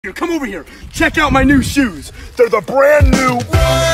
Come over here. Check out my new shoes. They're the brand new